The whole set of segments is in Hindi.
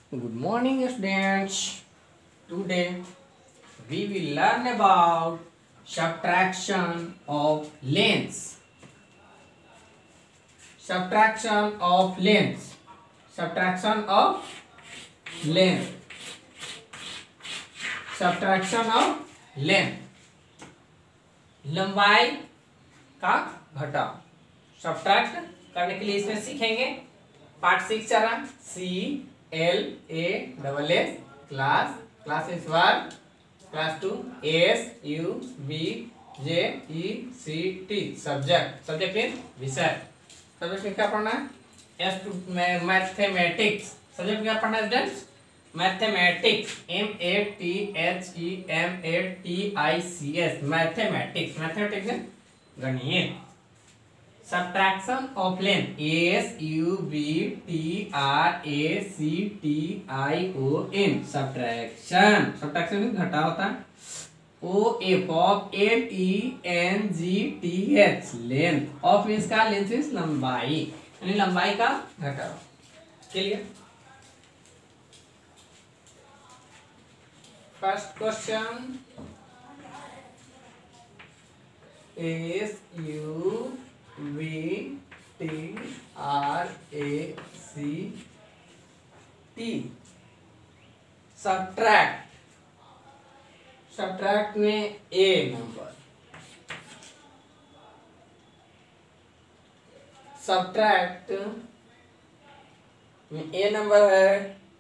Good morning, students. Today we will learn about subtraction of lengths. Subtraction of lengths. Subtraction of length. Subtraction of length. लंबाई का घटाव सब्ट्रैक्ट करने के लिए इसमें सीखेंगे। पार्ट 6 चल रहा CLASS class is 1 class 2 SUBJECT subject mean विषय। सब्जेक्ट में क्या पढ़ना है? मैथमेटिक्स। सब्जेक्ट में क्या पढ़ना है students? Mathematics. MATHEMATICS mathematics. Mathematics है गणित। Subtraction of length SUBTRACTION subtraction. Subtraction में घटा होता है। OF of LENGTH length. Of means का लेंथ मींस लंबाई, यानी लंबाई का घटाव। Clear? First question SUBTRACT subtract में ए नंबर। सब्ट्रैक्ट में ए नंबर है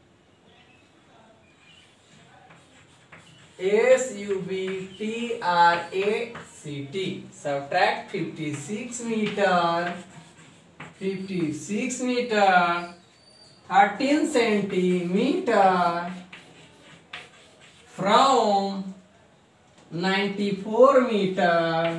SUBTRACT। Subtract 56 metre 13 centimetre from 94 metre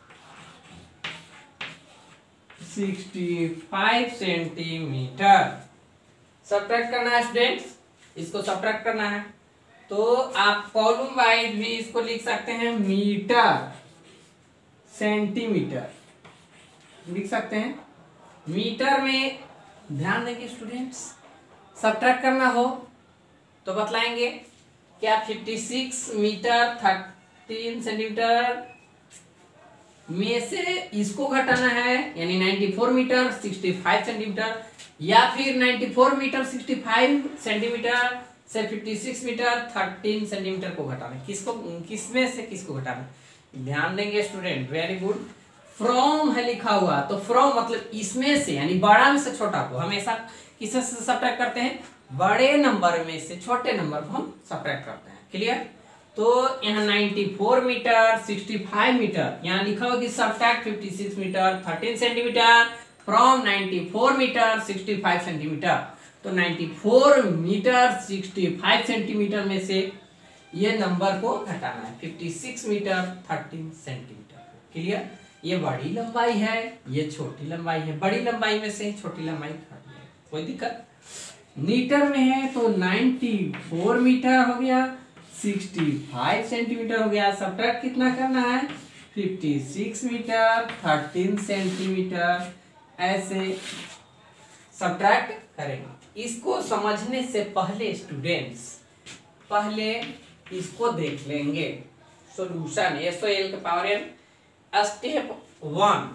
65 centimetre. Subtract करना है स्टूडेंट्स, इसको सब्ट्रैक्ट करना है तो आप कॉलम वाइज भी इसको लिख सकते हैं। मीटर सेंटीमीटर लिख सकते हैं। मीटर में ध्यान देंगे स्टूडेंट्स, सब्ट्रैक्ट करना हो तो बतलाएंगे क्या 56 मीटर 13 सेंटीमीटर में से इसको घटाना है, यानी 94 मीटर 65 सेंटीमीटर, या फिर 94 मीटर 65 सेंटीमीटर से 56 मीटर 13 सेंटीमीटर को घटाना है। किसमें से किसको घटाना है? ध्यान देंगे स्टूडेंट, वेरी गुड। फ्रॉम है लिखा हुआ तो फ्रॉम मतलब इसमें से, यानी बड़ा में से छोटा को हमेशा किससे सब्ट्रैक्ट करते हैं? बड़े नंबर में से छोटे नंबर को हम सब्ट्रैक्ट करते हैं। क्लियर? तो यहाँ 94 मीटर 65 मीटर, यहाँ लिखा हुआ कि subtract 56 metre 13 centimetre from 94 metre 65 centimetre. तो 94 मीटर 65 सेंटीमीटर में से ये नंबर को घटाना है 56 मीटर 13 सेंटीमीटर। क्लियर? ये बड़ी लंबाई है, ये छोटी लंबाई है। बड़ी लंबाई में से छोटी लंबाई घटानी है, कोई दिक्कत? मीटर में है तो 94 मीटर हो गया 65 सेंटीमीटर हो गया। सब्ट्रैक्ट कितना करना है? 56 मीटर 13 सेंटीमीटर, ऐसे सब्ट्रैक्ट करेंगे। इसको समझने से पहले स्टूडेंट्स पहले इसको देख लेंगे सॉल्यूशन। SOL के पावर n। स्टेप 1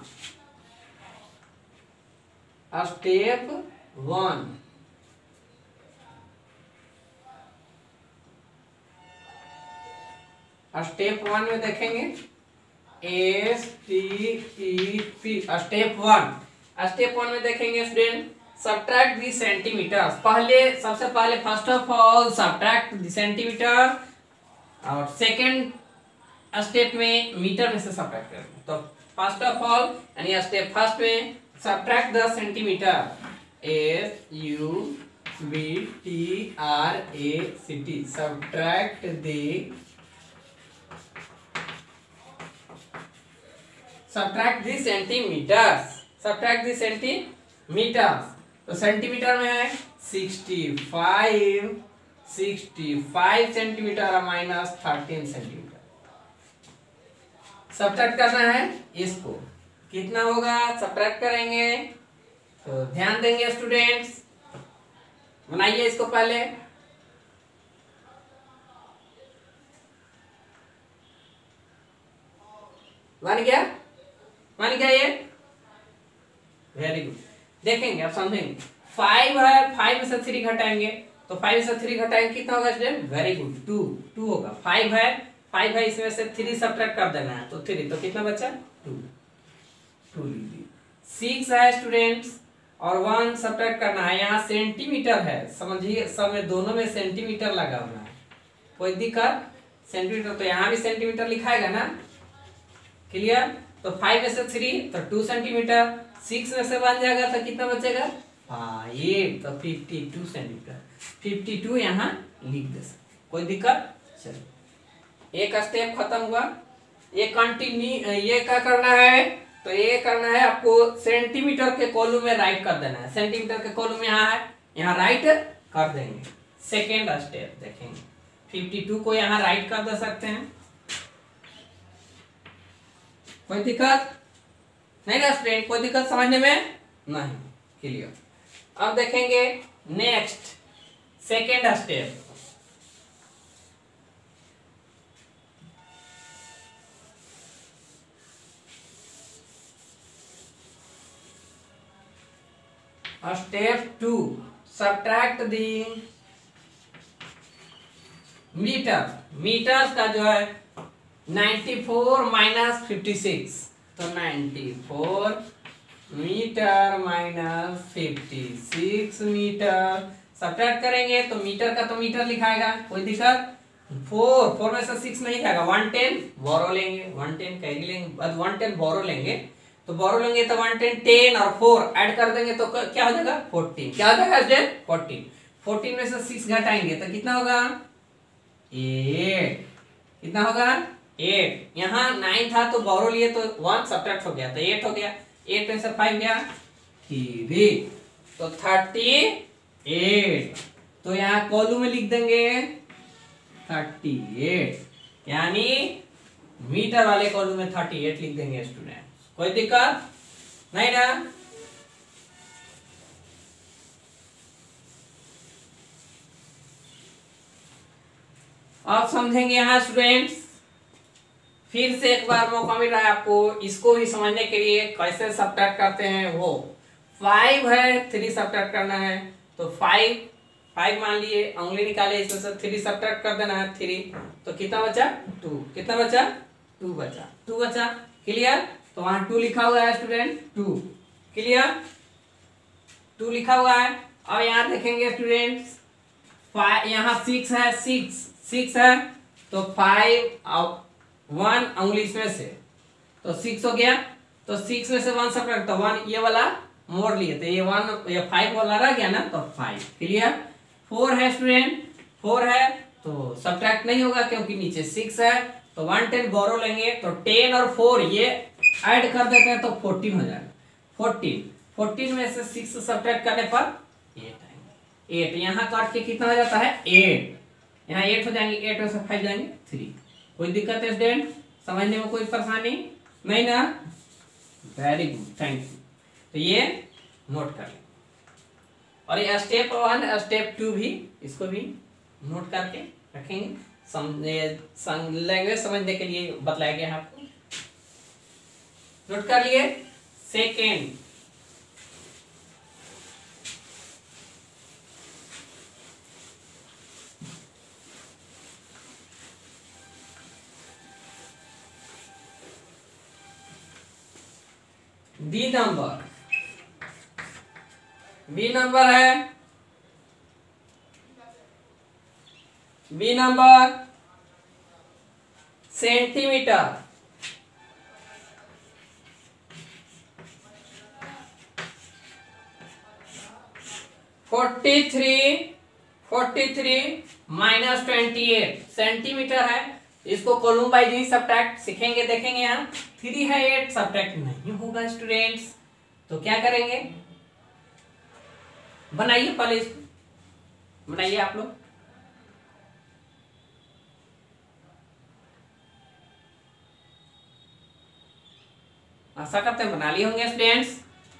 स्टेप 1 में देखेंगे STEP। स्टेप 1 में देखेंगे स्टूडेंट सब्ट्रैक्ट द सेंटीमीटर। सबसे पहले first of all subtract the centimetre, और सेकंड स्टेप में मीटर में से सब्ट्रैक्ट करेंगे। तो फर्स्ट ऑफ ऑल यानी स्टेप फर्स्ट में subtract the centimetre SUBTRACT subtract the centimetres. तो सेंटीमीटर में है 65 सेंटीमीटर माइनस 13 सेंटीमीटर। सब्ट्रैक्ट करना है इसको, कितना होगा? सब्ट्रैक्ट करेंगे तो ध्यान देंगे स्टूडेंट्स, बनाइए इसको पहले। बन गया, बन गया ये, वेरी गुड। देखेंगे अब समझेंगे, 5 है, 5 में से 3 घटाएंगे तो 5 में से 3 घटाएंगे कितना होगा स्टूडेंट, वेरी गुड 2 होगा। 5 है इसमें से 3 सब्ट्रैक्ट कर देना है तो 3, तो कितना बचा 2 लीजिए। 6 है स्टूडेंट्स और 1 सब्ट्रैक्ट करना है, यहाँ सेंटीमीटर है, समझिए सब में दोनों में सेंटीमीटर लगा हुआ है, कोई दिक्कत, सेंटीमीटर तो यहाँ भी सेंटीमीटर लिखाएगा ना, क्लियर। तो 5 में से 3 तो 2 सेंटीमीटर, 6 में से 1 जाएगा तो कितना बचेगा 5, तो 52 सेंटीमीटर, 52 यहाँ लिख दे सकते, कोई दिक्कत। चलिए एक स्टेप खत्म हुआ, ये कंटिन्यू, ये क्या करना है, तो ये करना है आपको सेंटीमीटर के कॉलम में राइट कर देना है, सेंटीमीटर के कॉलम यहाँ है, यहाँ राइट कर देंगे। सेकेंड स्टेप देखेंगे, 52 को यहाँ राइट कर दे सकते हैं, कोई दिक्कत नहीं ना स्टूडेंट, कोई दिक्कत समझने में नहीं, क्लियर। अब देखेंगे next second step, step 2, subtract the metre का जो है 94 माइनस 56, तो 94 मीटर माइनस 56 मीटर सब्ट्रैक्ट करेंगे तो मीटर का तो मीटर लिखाएगा, कोई दिक्कत। 4 में से 6 नहीं जाएगा, 110 बोरो लेंगे, 110 कैरी लेंगे, बाद 110 बोरो लेंगे, तो बोरो लेंगे तो 110 10 और 4 ऐड कर देंगे तो क्या हो जाएगा 14, क्या हो जाएगा 14, 14 में से 6 घटाएंगे तो कितना होगा 8, कितना होगा 8, यहाँ 9 था तो बोरो लिए तो 1 सब्ट्रैक्ट हो गया तो 8 हो गया, 8 में से 5 गया 3, तो 38, तो यहाँ कॉलम में लिख देंगे 38, यानी मीटर वाले कॉलम में 38 लिख देंगे स्टूडेंट, कोई दिक्कत नहीं ना। अब समझेंगे यहाँ स्टूडेंट्स, फिर से एक बार मौका मिल रहा है आपको इसको भी समझने के लिए, कैसे सब्ट्रैक्ट करते हैं वो। 5 है, 3 सब्ट्रैक्ट करना है तो 5 मान लिए, उंगली निकाले, इसमें से 3 सब्ट्रैक्ट कर देना है 3, तो कितना बचा 2, कितना बचा 2 बचा, क्लियर। तो वहां 2 लिखा हुआ है स्टूडेंट, 2 क्लियर, 2 लिखा हुआ है। अब यहाँ देखेंगे स्टूडेंट्स, यहाँ 6 है, 6 है तो 5 और 1 उंगली इसमें से तो 6 हो गया, तो 6 में से 1 सब्ट्रैक्ट तो 1 ये वाला मोड़ लिए तो ये 5 वाला रह गया ना, तो 5 क्लियर। 4 है स्टूडेंट, 4 है तो सब्ट्रैक्ट नहीं होगा क्योंकि नीचे 6 है, तो 110 बोरो लेंगे तो 10 और 4 ये ऐड कर देते हैं तो 14 हो जाएगा, 14 में से 6 सब्ट्रैक्ट करने पर 8 आएंगे, 8 यहाँ काट के कितना हो जाता है 8, यहाँ 8 हो जाएंगे, 8 में से 5 जाएंगे 3, कोई दिक्कत है स्टूडेंट, समझने में कोई परेशानी नहीं ना, वेरी गुड, थैंक यू। तो ये नोट कर लें, और ये स्टेप 1 स्टेप 2 भी, इसको भी नोट करके रखेंगे, लैंग्वेज समझने के लिए बतलाया गया है आपको, नोट कर लिए। सेकेंड, बी नंबर है, B number centimetre, 43 minus 28 centimetre है, इसको कॉलम वाइज ही सब्ट्रैक्ट सीखेंगे, देखेंगे यहाँ 3 है 8 सब्ट्रैक्ट नहीं होगा स्टूडेंट्स, तो क्या करेंगे, बनाइए पहले इसको बनाइए आप लोग, आशा करते हैं बना लिए होंगे स्टूडेंट्स,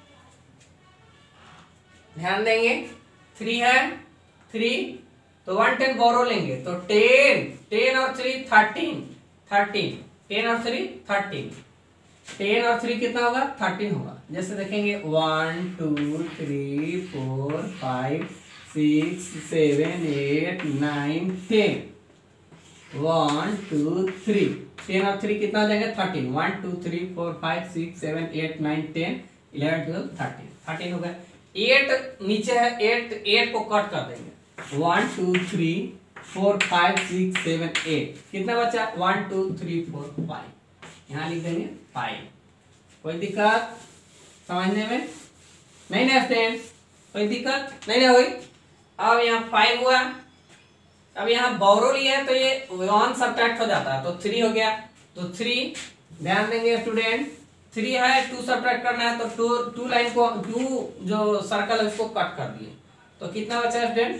ध्यान देंगे। 3 है 3 तो 110 बोरो लेंगे तो 10 और 3 13, 10 और 3 13, 10 और 3 कितना होगा? 13 होगा। जैसे देखेंगे 1 2 3 4 5 6 7 8 9 10। 1 2 3 10 और 3 कितना हो जाएगा? 13। 1 2 3 4 5 6 7 8 9 10 11 12 13 13 हो गया। 8 नीचे है, 8 को कट कर देंगे। 1 2 3 4 5 6 7 8 कितना बचा? 1 2 3 4 5। यहाँ लिख देंगे 5। कोई दिक्कत समझने में? नहीं ना स्टूडेंट्स? कोई दिक्कत नहीं ना हुई? अब यहाँ 5 हुआ। अब यहाँ बोरो लिया है तो ये 1 सब्ट्रैक्ट हो जाता है, तो 3 हो गया। तो 3 ध्यान देंगे स्टूडेंट, 3 है, 2 सब्ट्रैक्ट करना है तो 2 लाइन को 2 जो सर्कल है उसको कट कर दिए। तो कितना बचा है स्टूडेंट?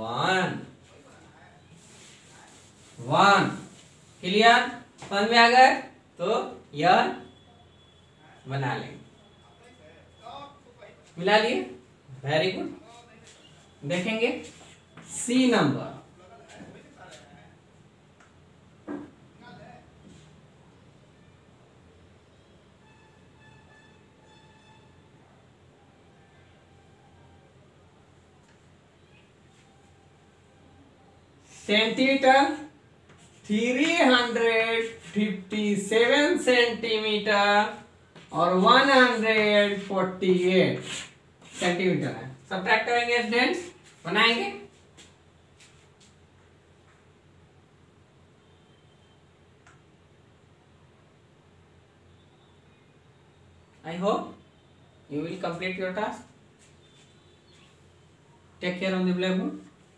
1। क्लियर? समझ में आ गए? तो यह बना लेंगे। मिला लिए? Very good. देखेंगे सी नंबर। सेंटीमीटर 357 सेंटीमीटर और 148 सेंटीमीटर है। सब्ट्रैक्ट करेंगे स्टूडेंट्स, बनाएंगे। I hope you will complete your task. Take care on the blackboard.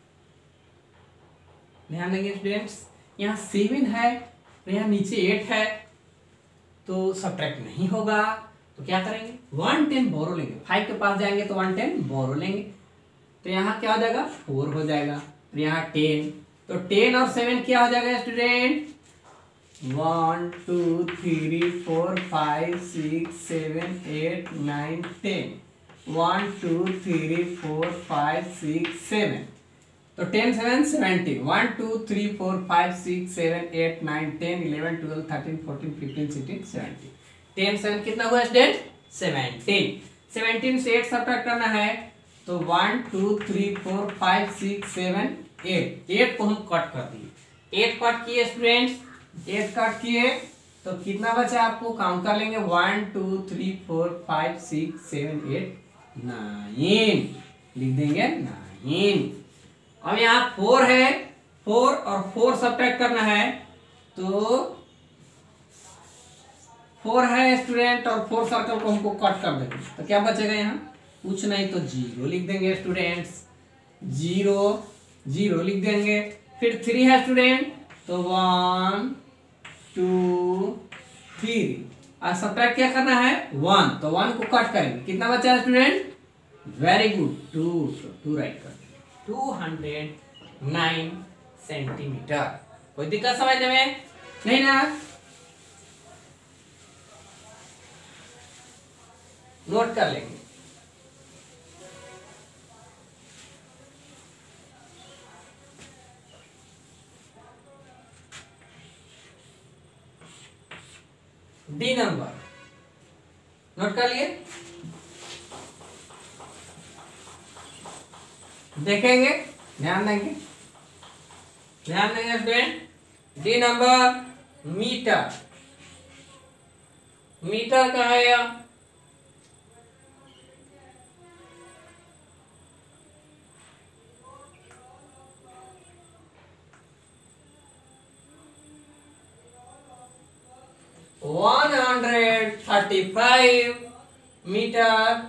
ध्यान देंगे स्टूडेंट्स, यहाँ 7 है और यहाँ नीचे 8 है तो सब्ट्रैक्ट नहीं होगा। तो क्या करेंगे? 110 बोरो लेंगे। 5 के पास जाएंगे तो 110 बोरो लेंगे। तो यहाँ क्या हो जाएगा? 4 हो जाएगा। और यहाँ 10, तो 10 और 7 क्या हो जाएगा स्टूडेंट? 1 2 3 4 5 6 7 8 9 10। 1 2 3 4 5 6 7। तो 10 7 17। 1 2 3 4 5 6 7 8 9 10 11 12 13 14 15 16 17। 10 7 कितना हुआ स्टूडेंट? 17। 17 से 8 सब्ट्रैक्ट करना है तो 1 2 3 4 5 6 7 8। 8 को हम कट कर दिए। 8 कट किए स्टूडेंट्स, 8 कट किए तो कितना बचा? आपको काउंट कर लेंगे। 1 2 3 4 5 6 7 8 9 लिख देंगे 9। अब यहाँ 4 है, 4 और 4 सब्ट्रैक्ट करना है तो 4 है स्टूडेंट और 4 सर्कल को हमको कट कर देंगे तो क्या बचेगा? यहाँ कुछ नहीं तो 0 लिख देंगे स्टूडेंट्स। 0 0 लिख देंगे। फिर 3 है स्टूडेंट तो 1 2 3 और सब्ट्रैक्ट क्या करना है? 1, तो 1 को कट करेंगे। कितना बचा है स्टूडेंट? Very good, 2। तो 2 राइट कर 209 सेंटीमीटर। कोई दिक्कत समझने में? नहीं ना? नोट कर लेंगे। डी नंबर नोट कर लिए? देखेंगे, ध्यान देंगे, ध्यान देंगे student. D number metre. Metre का है यह। One 135 metre.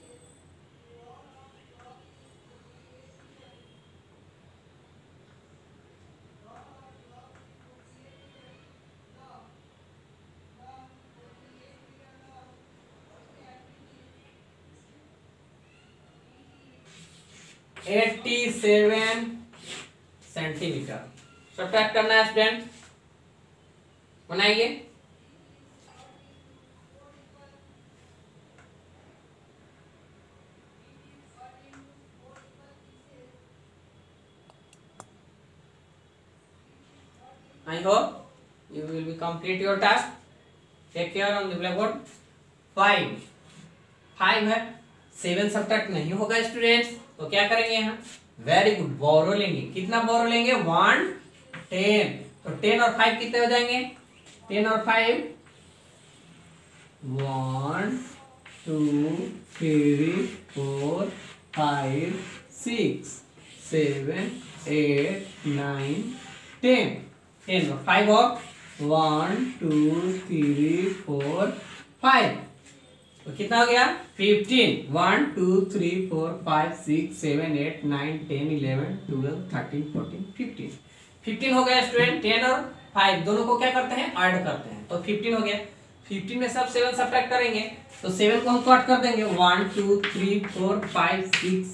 Eighty 87 centimetre. Subtract करना है स्टूडेंट, बनाइए। I hope you will be complete your task. Take care on the blackboard. 5 है, 7 सब्ट्रैक्ट नहीं होगा स्टूडेंट्स, तो क्या करेंगे यहाँ, वेरी गुड, बोरो लेंगे। कितना बोरो लेंगे, 1 10। तो 10 और 5 कितने हो जाएंगे, 10 और 5 1 2 3 4 5 6 7 8 9 10। 10 और 5 और 1 2 3 4 5, तो कितना हो गया, 15। 1 2 3 4 5 6 7 8 9 10 11 12 13 14 15। 15 हो गया स्टूडेंट। 10 और 5 दोनों को क्या करते हैं, ऐड करते हैं, तो 15 हो गया। 15 में सब 7 सब्ट्रैक्ट करेंगे, तो 7 को हम कट कर देंगे, 1 2 3 4 5 6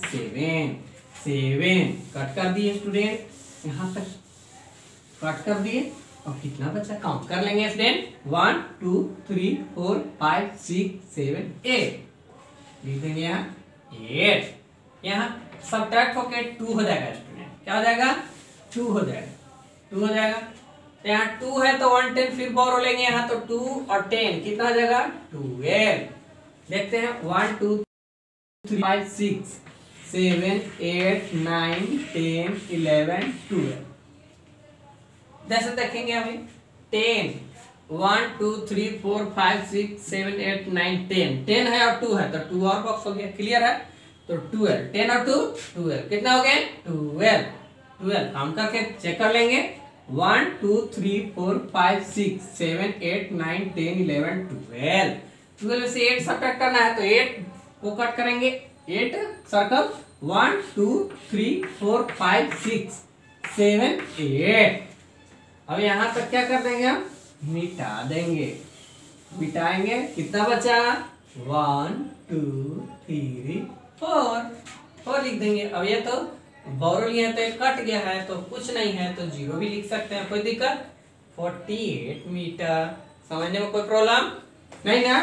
7 कट कर दिए स्टूडेंट, यहाँ तक कट कर दिए। और कितना बचा, काउंट कर लेंगे स्टूडेंट, 1 2 3 4 5 6 7 8 लिख देंगे यहाँ 8। यहाँ सब्ट्रैक्ट होके 2 हो जाएगा स्टूडेंट, क्या हो जाएगा, 2 हो जाएगा, 2 हो जाएगा। तो यहाँ 2 है तो 1 10 फिर बोरो लेंगे यहाँ, तो 2 और 10 कितना हो जाएगा, 12। देखते हैं, 1 2 3 5 6 7 8 9 10 11 12। जैसे देखेंगे अभी 10 1 2 3 4 5 6 7 8 9 10 10 है और 2 है, तो 2 और बॉक्स हो गया, क्लियर है। तो 12, 10 और 2 12, कितना हो गए, 12 काम करके चेक कर लेंगे, 1 2 3 4 5 6 7 8 9 10 11 12। 12 से 8 सब्ट्रैक्ट करना है, तो 8 को कट करेंगे, 8 सर्कल 1 2 3 4 5 6 7 8। अब यहाँ तक क्या कर देंगे, हम मिटा देंगे, मिटाएंगे, कितना बचा, 1 2 3 4 लिख देंगे। अब ये तो बोरो लिया तो कट गया है, तो कुछ नहीं है, तो 0 भी लिख सकते हैं, कोई दिक्कत। 48 मीटर, समझने में कोई प्रॉब्लम नहीं ना।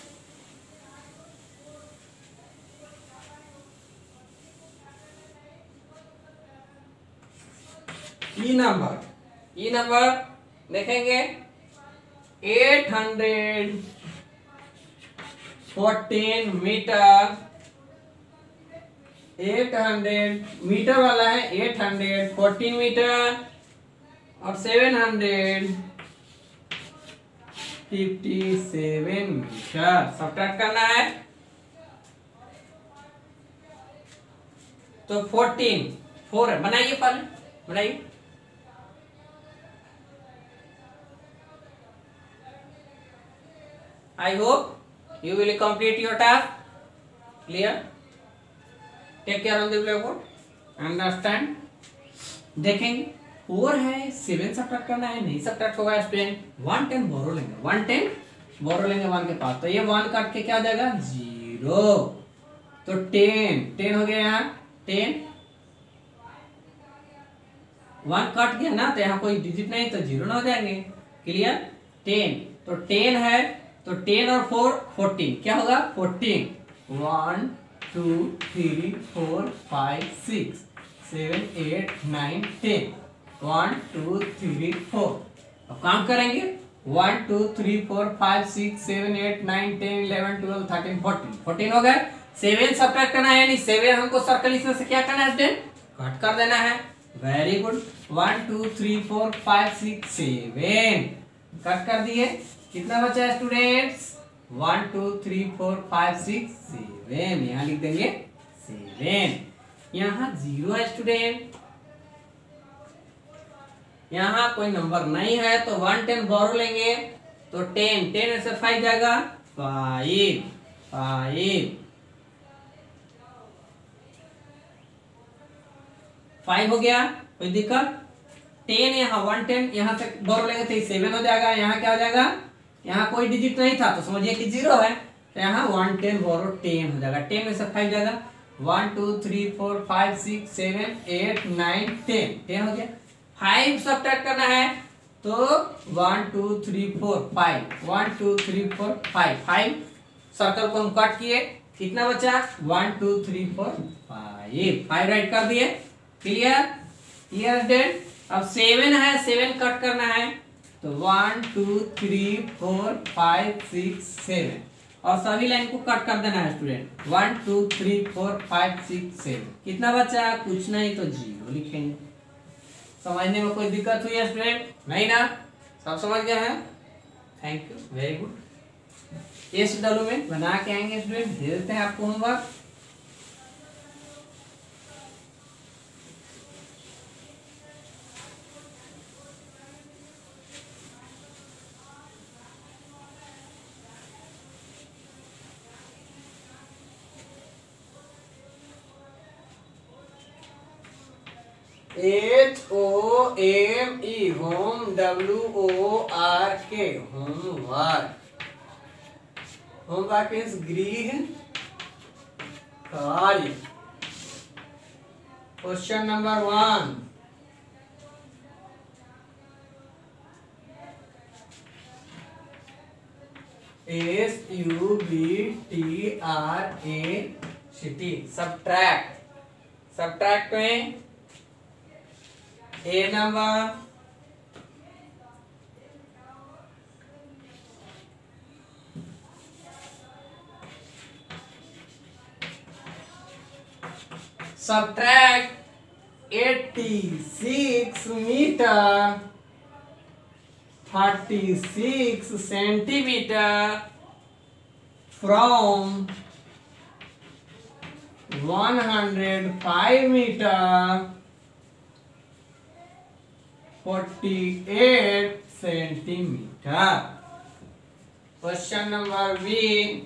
ई नंबर देखेंगे, 814 मीटर, 800 मीटर वाला है, 814 मीटर और 757 मीटर सब्ट्रैक्ट करना है। तो 14 4 है, बनाइए पहले, बनाइए। I hope you will complete your task. Clear? Take care on the blackboard. Understand? देखेंगे 4 है, 7 सब्ट्रैक्ट करना है, नहीं सब्ट्रैक्ट होगा स्टूडेंट। 1 10 बोरो लेंगे, 1 10 बोरो लेंगे 1 के पास, तो ये 1 काट के क्या हो जाएगा, 0। तो 10 हो गया, यहाँ 10 1 कट गया ना, तो यहाँ कोई डिजिट नहीं, तो 0 ना हो जाएंगे, क्लियर। 10 तो 10 है, तो 10 और 4 14, क्या होगा, 14। 1 2 3 4 5 6 7 8 9 10 1 2 3 4। अब काम करेंगे, 1 2 3 4 5 6 7 8 9 10 11 12 13 14 हो गए। 7 सब्ट्रैक्ट करना है, यानी 7 हमको सर्कल इसमें से क्या करना है स्टूडेंट, कट कर देना है। वेरी गुड, 1 2 3 4 5 6 7 कट कर दिए, कितना बचा है स्टूडेंट्स, 1 2 3 4 5 6 7, यहाँ लिख देंगे 7। यहाँ 0 है स्टूडेंट, यहाँ कोई नंबर नहीं है, तो 1 10 बोरो लेंगे, तो 10 में से 5 जाएगा, 5 हो गया, कोई दिक्कत। 10 यहाँ 1 10 यहाँ से बोरो लेंगे तो 7 हो जाएगा, यहाँ क्या हो जाएगा, यहाँ कोई डिजिट नहीं था, तो समझिए कि 0 है, तो यहाँ 1 10 बोरो 10 हो जाएगा, 10 में से 5 जाएगा, 1 2 3 4 5 6 7 8 9 10 हो गया। 5 सब्ट्रैक्ट करना है, तो 1 2 3 4 5 1 2 3 4 5 सर्कल को हम कट किए, कितना बचा, 1 2 3 4 5 राइट कर दिए, क्लियर। अब 7 है, 7 कट करना है, तो 1 2 3 4 5 6 7 और सभी लाइन को कट कर देना है स्टूडेंट। 1 2 3 4 5 6 7 कितना बचा? कुछ नहीं तो 0 लिखेंगे। समझने में कोई दिक्कत हुई है स्टूडेंट? नहीं ना, सब समझ गए हैं? Thank you, very good. ये डॉक्यूमेंट बना के आएंगे स्टूडेंट, दे देते हैं आपको homework. HOME home, WORK homework. Homework is गृह कार्य। Question number 1, SUBTRACT। सब्ट्रैक्ट में A नंबर, subtract 86 metre 36 centimetre from 105 metre 48 centimetre. Question number B,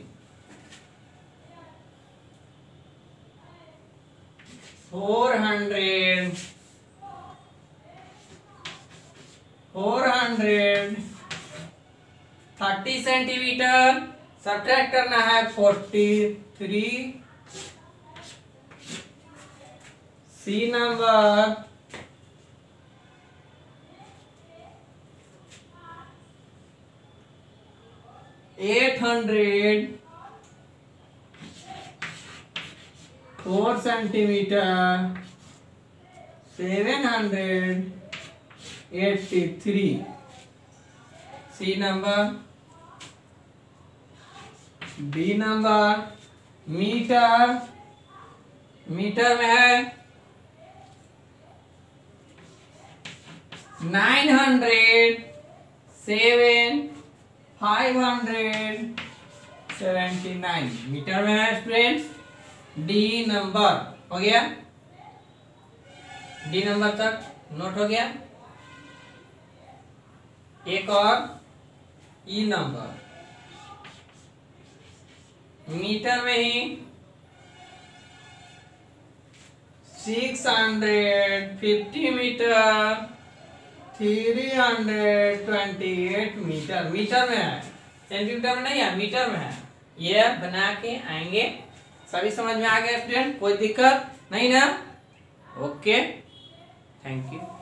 430 centimetre subtract करना है 43। C नंबर, 804 सेंटीमीटर 783। C number. D number, metre में है 579 मीटर में है स्टूडेंट्स। डी नंबर हो गया, डी नंबर तक नोट हो गया। एक और ई नंबर, मीटर में ही 650 मीटर 328 मीटर। मीटर में है, सेंटीमीटर में नहीं है, मीटर में है। ये बना के आएंगे। सभी समझ में आ गया स्टूडेंट? कोई दिक्कत नहीं ना? Okay, thank you.